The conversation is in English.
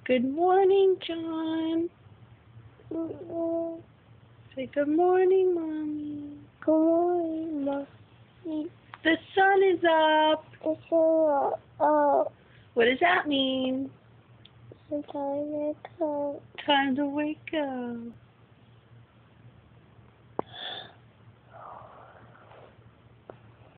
Good morning, John. Mm-mm. Say good morning, Mommy. Good morning, Mommy. The sun is up. It's oh, What does that mean? sometimes I come. Time to wake up.